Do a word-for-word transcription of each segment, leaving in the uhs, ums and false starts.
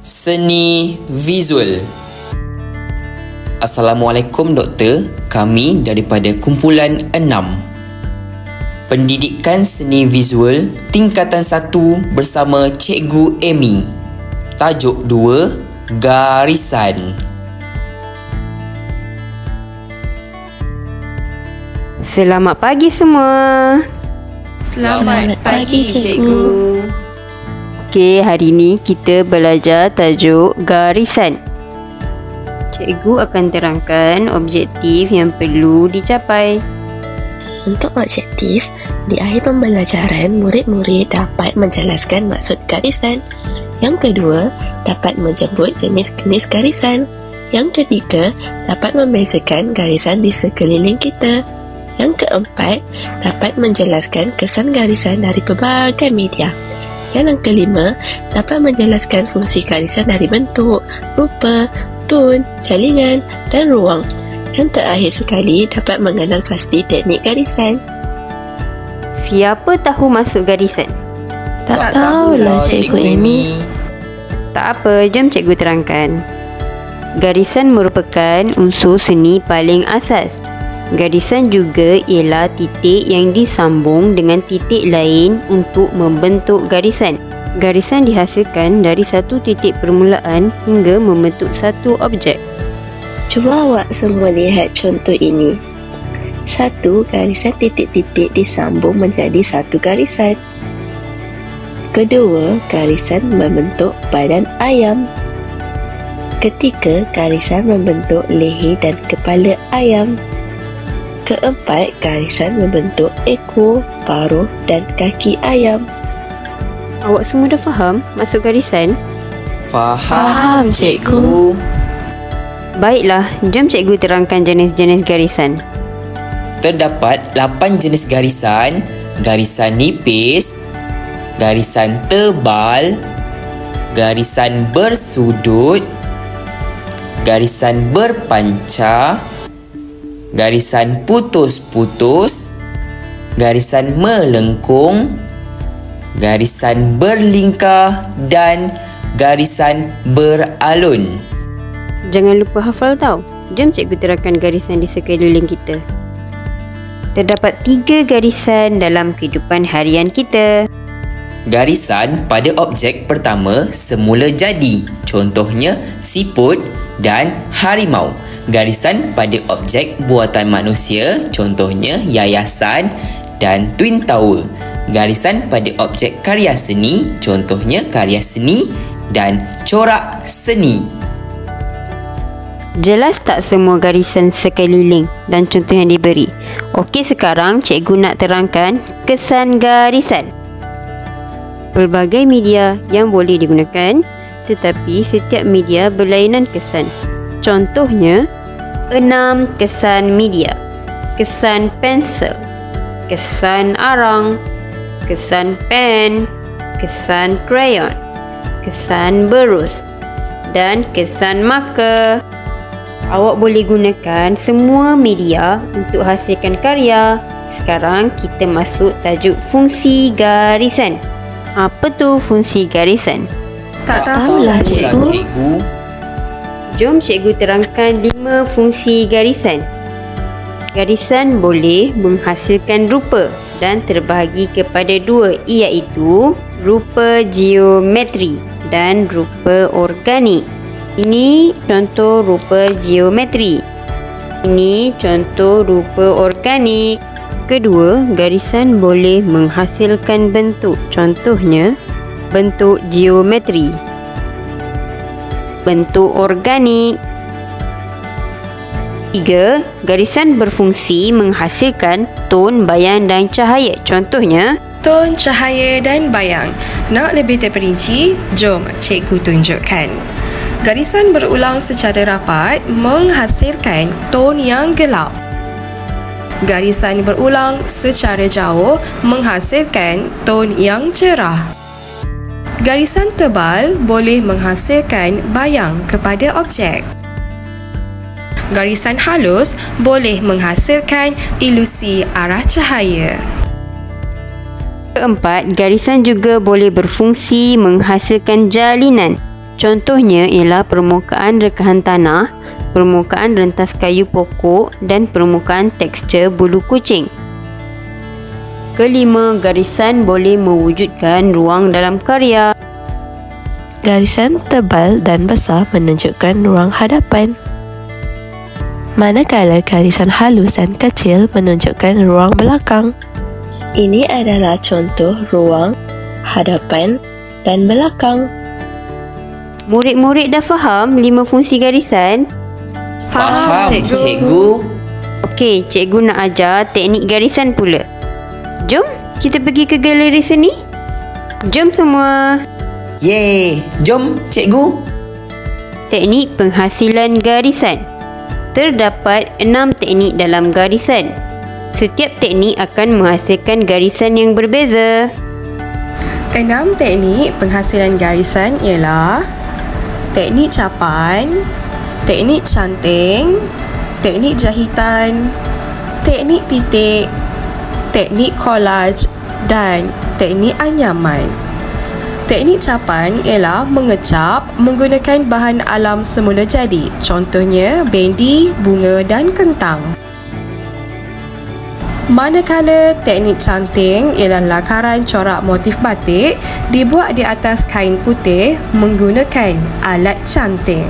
Seni visual. Assalamualaikum doktor, kami daripada kumpulan enam. Pendidikan seni visual tingkatan satu bersama Cikgu Amy. Tajuk dua, garisan. Selamat pagi semua. Selamat pagi, Cikgu. Okey, hari ni kita belajar tajuk garisan. Cikgu akan terangkan objektif yang perlu dicapai. Untuk objektif, di akhir pembelajaran, murid-murid dapat menjelaskan maksud garisan. Yang kedua, dapat menjemput jenis-jenis garisan. Yang ketiga, dapat membezakan garisan di sekeliling kita. Yang keempat, dapat menjelaskan kesan garisan dari pelbagai media. Yang kelima, dapat menjelaskan fungsi garisan dari bentuk, rupa, tone, jalingan dan ruang. Yang terakhir sekali, dapat mengenal pasti teknik garisan. Siapa tahu maksud garisan? Tak tahulah, Cikgu Amy. Tak apa, jom cikgu terangkan. Garisan merupakan unsur seni paling asas. Garisan juga ialah titik yang disambung dengan titik lain untuk membentuk garisan. Garisan dihasilkan dari satu titik permulaan hingga membentuk satu objek. Cuba awak semua lihat contoh ini. Satu garisan titik-titik disambung menjadi satu garisan. Kedua, garisan membentuk badan ayam. Ketiga, garisan membentuk leher dan kepala ayam. Keempat, garisan membentuk ekor, paruh dan kaki ayam. Awak semua dah faham maksud garisan? Faham, Cikgu. Baiklah, jom cikgu terangkan jenis-jenis garisan. Terdapat lapan jenis garisan. Garisan nipis, garisan tebal, garisan bersudut, garisan berpancar, garisan putus-putus, garisan melengkung, garisan berlingkar dan garisan beralun. Jangan lupa hafal tau. Jom cikgu terangkan garisan di sekeliling kita. Terdapat tiga garisan dalam kehidupan harian kita. Garisan pada objek pertama semula jadi. Contohnya siput dan harimau. Garisan pada objek buatan manusia, contohnya yayasan dan Twin Tower. Garisan pada objek karya seni, contohnya karya seni dan corak seni. Jelas tak semua garisan sekeliling dan contoh yang diberi? Okey, sekarang cikgu nak terangkan kesan garisan. Pelbagai media yang boleh digunakan, tetapi setiap media berlainan kesan. Contohnya, enam kesan media. Kesan pensel, kesan arang, kesan pen, kesan krayon, kesan berus dan kesan marker. Awak boleh gunakan semua media untuk hasilkan karya. Sekarang kita masuk tajuk fungsi garisan. Apa tu fungsi garisan? Tak tahulah, Cikgu. Jom cikgu terangkan lima fungsi garisan. Garisan boleh menghasilkan rupa dan terbahagi kepada dua, iaitu rupa geometri dan rupa organik. Ini contoh rupa geometri. Ini contoh rupa organik. Kedua, garisan boleh menghasilkan bentuk. Contohnya, bentuk geometri, bentuk organik. Tiga, garisan berfungsi menghasilkan ton, bayang dan cahaya. Contohnya, ton, cahaya dan bayang. Nak lebih terperinci? Jom cikgu tunjukkan. Garisan berulang secara rapat menghasilkan ton yang gelap. Garisan berulang secara jauh menghasilkan ton yang cerah. Garisan tebal boleh menghasilkan bayang kepada objek. Garisan halus boleh menghasilkan ilusi arah cahaya. Keempat, garisan juga boleh berfungsi menghasilkan jalinan. Contohnya ialah permukaan rekahan tanah, permukaan rentas kayu pokok dan permukaan tekstur bulu kucing. Kelima, garisan boleh mewujudkan ruang dalam karya. Garisan tebal dan besar menunjukkan ruang hadapan, manakala garisan halus dan kecil menunjukkan ruang belakang. Ini adalah contoh ruang, hadapan dan belakang. Murid-murid dah faham lima fungsi garisan? Faham, cikgu. cikgu. Okey, cikgu nak ajar teknik garisan pula. Jom kita pergi ke galeri seni. Jom semua. Yeay, jom cikgu. Teknik penghasilan garisan. Terdapat enam teknik dalam garisan. Setiap teknik akan menghasilkan garisan yang berbeza. Enam teknik penghasilan garisan ialah teknik capan, teknik canting, teknik jahitan, teknik titik, teknik collage dan teknik anyaman. Teknik capan ialah mengecap menggunakan bahan alam semula jadi, contohnya bendi, bunga dan kentang. Manakala teknik canting ialah lakaran corak motif batik dibuat di atas kain putih menggunakan alat canting.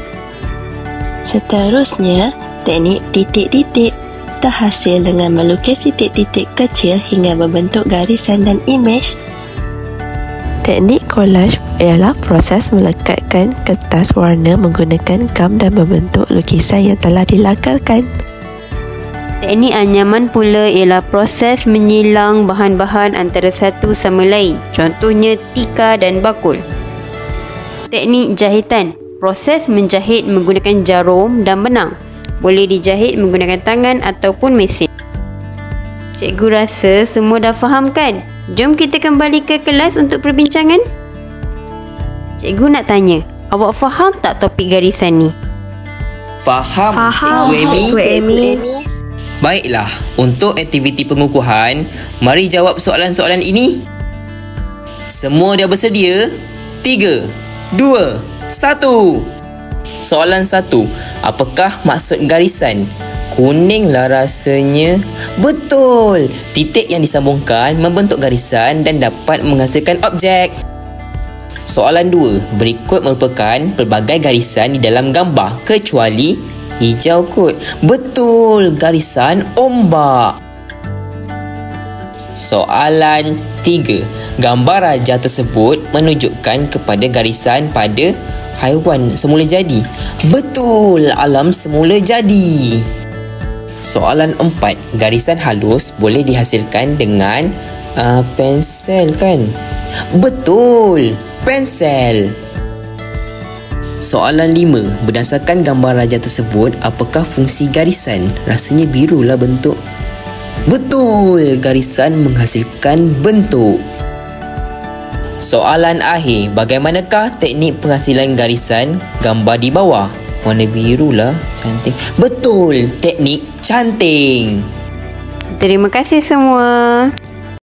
Seterusnya, teknik titik-titik terhasil dengan melukis titik-titik kecil hingga membentuk garisan dan imej. Teknik collage ialah proses melekatkan kertas warna menggunakan gam dan membentuk lukisan yang telah dilakarkan. Teknik anyaman pula ialah proses menyilang bahan-bahan antara satu sama lain, contohnya tika dan bakul. Teknik jahitan, proses menjahit menggunakan jarum dan benang. Boleh dijahit menggunakan tangan ataupun mesin. Cikgu rasa semua dah faham kan? Jom kita kembali ke kelas untuk perbincangan. Cikgu nak tanya, awak faham tak topik garisan ni? Faham, Faham, Cikgu Amy. Cikgu Amy. Baiklah, untuk aktiviti pengukuhan, mari jawab soalan-soalan ini. Semua dah bersedia? Tiga, dua, satu. Soalan satu. Apakah maksud garisan? Kuninglah rasanya. Betul. Titik yang disambungkan membentuk garisan dan dapat menghasilkan objek. Soalan dua. Berikut merupakan pelbagai garisan di dalam gambar kecuali hijau kot. Betul, garisan ombak. Soalan tiga. Gambar raja tersebut menunjukkan kepada garisan pada haiwan semula jadi. Betul, alam semula jadi. Soalan empat. Garisan halus boleh dihasilkan dengan uh, pensel kan? Betul, pensel. Soalan lima. Berdasarkan gambar raja tersebut, apakah fungsi garisan? Rasanya birulah bentuk. Betul, garisan menghasilkan bentuk. Soalan akhir. Bagaimanakah teknik penghasilan garisan? Gambar di bawah. Warna birulah, cantik. Betul, teknik canting. Terima kasih semua.